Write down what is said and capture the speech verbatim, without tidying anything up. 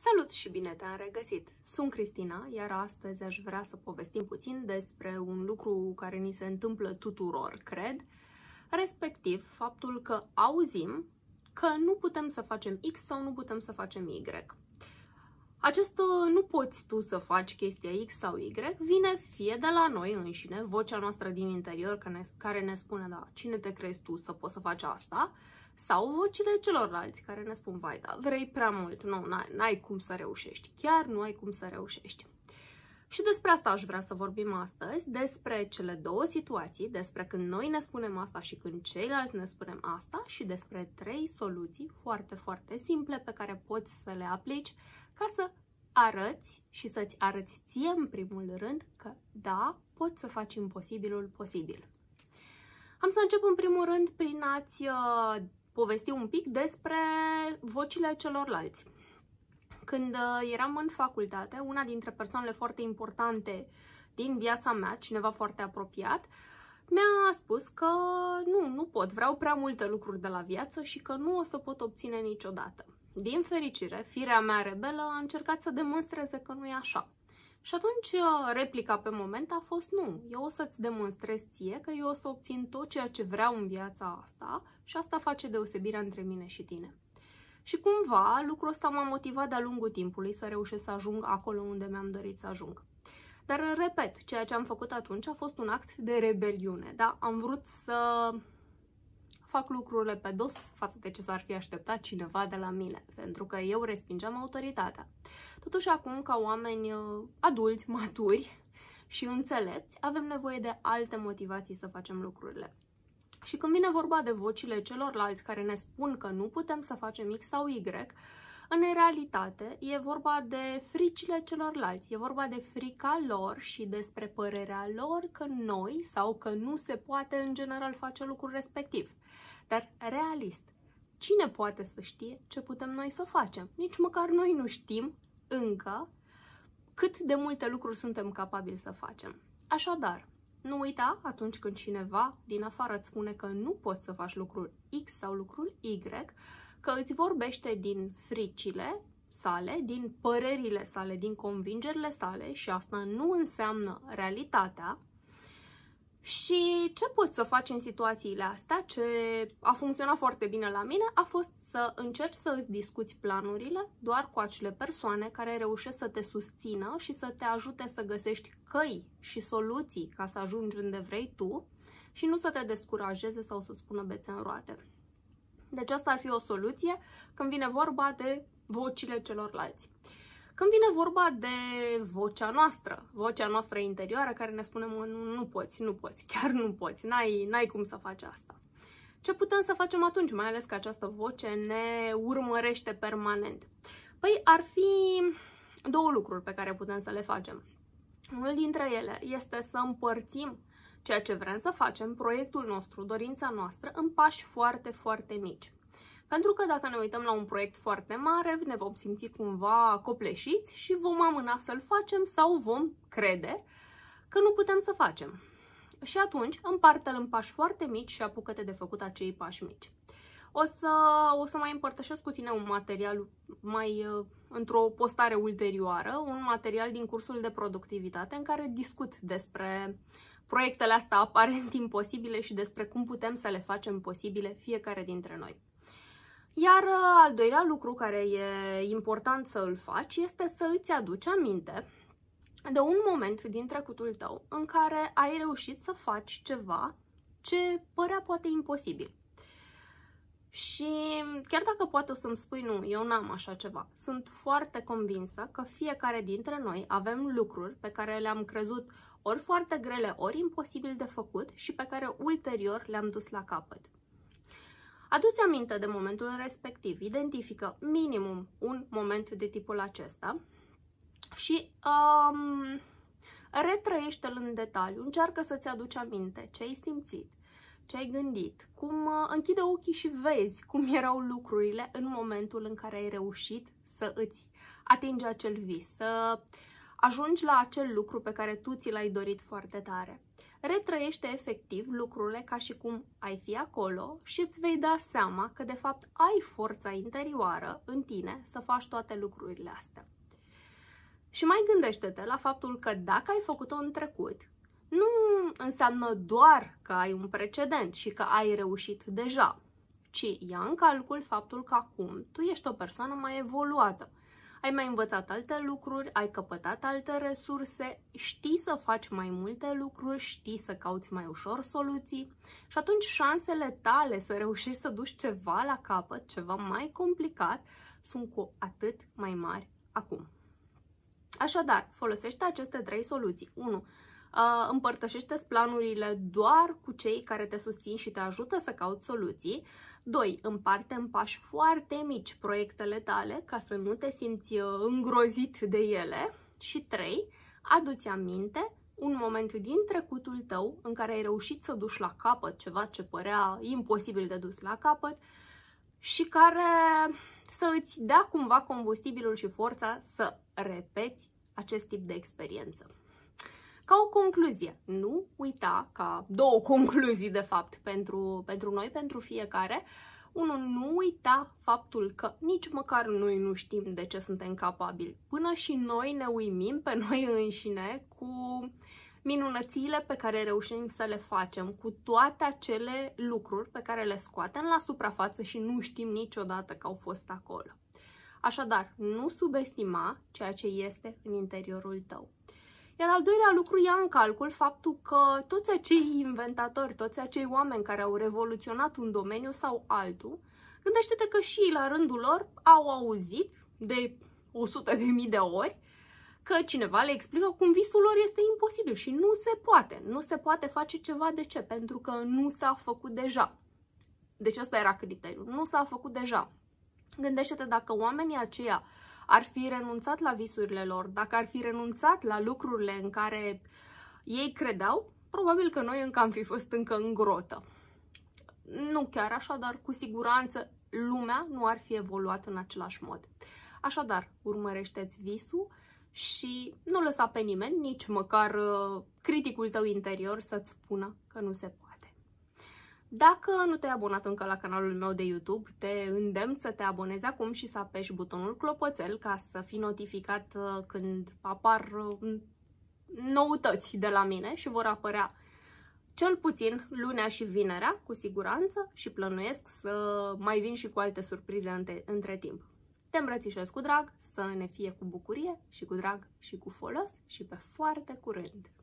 Salut și bine te-am regăsit! Sunt Cristina, iar astăzi aș vrea să povestim puțin despre un lucru care ni se întâmplă tuturor, cred, respectiv faptul că auzim că nu putem să facem X sau nu putem să facem Y. Acest nu poți tu să faci chestia X sau Y vine fie de la noi înșine, vocea noastră din interior care ne spune, da, cine te crezi tu să poți să faci asta, sau vocile celorlalți care ne spun, vai, da, vrei prea mult, nu, n-ai cum să reușești, chiar nu ai cum să reușești. Și despre asta aș vrea să vorbim astăzi, despre cele două situații, despre când noi ne spunem asta și când ceilalți ne spunem asta și despre trei soluții foarte, foarte simple pe care poți să le aplici ca să arăți și să-ți arăți ție în primul rând că da, poți să faci imposibilul posibil. Am să încep în primul rând prin a-ți uh, povesti un pic despre vocile celorlalți. Când uh, eram în facultate, una dintre persoanele foarte importante din viața mea, cineva foarte apropiat, mi-a spus că nu, nu pot, vreau prea multe lucruri de la viață și că nu o să pot obține niciodată. Din fericire, firea mea rebelă a încercat să demonstreze că nu e așa. Și atunci replica pe moment a fost nu, eu o să-ți demonstrez ție că eu o să obțin tot ceea ce vreau în viața asta și asta face deosebirea între mine și tine. Și cumva lucrul ăsta m-a motivat de-a lungul timpului să reușesc să ajung acolo unde mi-am dorit să ajung. Dar, repet, ceea ce am făcut atunci a fost un act de rebeliune, da? Am vrut să fac lucrurile pe dos față de ce s-ar fi așteptat cineva de la mine, pentru că eu respingeam autoritatea. Totuși acum, ca oameni adulți, maturi și înțelepți, avem nevoie de alte motivații să facem lucrurile. Și când vine vorba de vocile celorlalți care ne spun că nu putem să facem X sau Y, în realitate e vorba de fricile celorlalți, e vorba de frica lor și despre părerea lor că noi sau că nu se poate în general face lucrul respectiv. Dar realist, cine poate să știe ce putem noi să facem? Nici măcar noi nu știm încă cât de multe lucruri suntem capabili să facem. Așadar, nu uita atunci când cineva din afară îți spune că nu poți să faci lucrul X sau lucrul Y, că îți vorbește din fricile sale, din părerile sale, din convingerile sale și asta nu înseamnă realitatea. Și ce poți să faci în situațiile astea? Ce a funcționat foarte bine la mine a fost să încerci să îți discuți planurile doar cu acele persoane care reușesc să te susțină și să te ajute să găsești căi și soluții ca să ajungi unde vrei tu și nu să te descurajeze sau să spună bețe în roate. Deci asta ar fi o soluție când vine vorba de vocile celorlalți. Când vine vorba de vocea noastră, vocea noastră interioară care ne spune nu, nu poți, nu poți, chiar nu poți, n-ai, n-ai cum să faci asta. Ce putem să facem atunci, mai ales că această voce ne urmărește permanent? Păi ar fi două lucruri pe care putem să le facem. Unul dintre ele este să împărțim ceea ce vrem să facem, proiectul nostru, dorința noastră, în pași foarte, foarte mici. Pentru că dacă ne uităm la un proiect foarte mare, ne vom simți cumva copleșiți și vom amâna să-l facem sau vom crede că nu putem să facem. Și atunci împarte-l în pași foarte mici și apucă-te de făcut acei pași mici. O să, o să mai împărtășesc cu tine un material mai într-o postare ulterioară, un material din cursul de productivitate în care discut despre proiectele astea aparent imposibile și despre cum putem să le facem posibile fiecare dintre noi. Iar al doilea lucru care e important să îl faci este să îți aduci aminte de un moment din trecutul tău în care ai reușit să faci ceva ce părea poate imposibil. Și chiar dacă poate să-mi spui nu, eu n-am așa ceva, sunt foarte convinsă că fiecare dintre noi avem lucruri pe care le-am crezut ori foarte grele, ori imposibil de făcut și pe care ulterior le-am dus la capăt. Adu-ți aminte de momentul respectiv, identifică minimum un moment de tipul acesta și um, retrăiește-l în detaliu, încearcă să-ți aduci aminte ce ai simțit, ce ai gândit, cum uh, închide ochii și vezi cum erau lucrurile în momentul în care ai reușit să îți atingi acel vis, să ajungi la acel lucru pe care tu ți l-ai dorit foarte tare. Retrăiește efectiv lucrurile ca și cum ai fi acolo și îți vei da seama că de fapt ai forța interioară în tine să faci toate lucrurile astea. Și mai gândește-te la faptul că dacă ai făcut-o în trecut, nu înseamnă doar că ai un precedent și că ai reușit deja, ci ia în calcul faptul că acum tu ești o persoană mai evoluată. Ai mai învățat alte lucruri, ai căpătat alte resurse, știi să faci mai multe lucruri, știi să cauți mai ușor soluții și atunci șansele tale să reușești să duci ceva la capăt, ceva mai complicat, sunt cu atât mai mari acum. Așadar, folosește aceste trei soluții. unu. Împărtășește-ți planurile doar cu cei care te susțin și te ajută să cauți soluții. doi. Împarte în pași foarte mici proiectele tale ca să nu te simți îngrozit de ele. Și trei. Adu-ți aminte un moment din trecutul tău în care ai reușit să duci la capăt ceva ce părea imposibil de dus la capăt și care să îți dea cumva combustibilul și forța să repeți acest tip de experiență. Ca o concluzie, nu uita, ca două concluzii de fapt pentru, pentru noi, pentru fiecare. Unu, nu uita faptul că nici măcar noi nu știm de ce suntem capabili. Până și noi ne uimim pe noi înșine cu minunățiile pe care reușim să le facem, cu toate acele lucruri pe care le scoatem la suprafață și nu știm niciodată că au fost acolo. Așadar, nu subestima ceea ce este în interiorul tău. Iar al doilea lucru, ia în calcul faptul că toți acei inventatori, toți acei oameni care au revoluționat un domeniu sau altul, gândește-te că și la rândul lor au auzit de o sută de mii de ori că cineva le explică cum visul lor este imposibil și nu se poate. Nu se poate face ceva. De ce? Pentru că nu s-a făcut deja. Deci ăsta era criteriul. Nu s-a făcut deja. Gândește-te dacă oamenii aceia ar fi renunțat la visurile lor, dacă ar fi renunțat la lucrurile în care ei credeau, probabil că noi încă am fi fost încă în grotă. Nu chiar așa, dar cu siguranță lumea nu ar fi evoluat în același mod. Așadar, urmărește-ți visul și nu lăsa pe nimeni, nici măcar uh, criticul tău interior, să-ți spună că nu se poate. Dacă nu te-ai abonat încă la canalul meu de YouTube, te îndemn să te abonezi acum și să apeși butonul clopoțel ca să fii notificat uh, când apar uh, noutăți de la mine și vor apărea cel puțin lunea și vinerea, cu siguranță, și plănuiesc să mai vin și cu alte surprize între, între timp. Te îmbrățișez cu drag, să ne fie cu bucurie și cu drag și cu folos și pe foarte curând!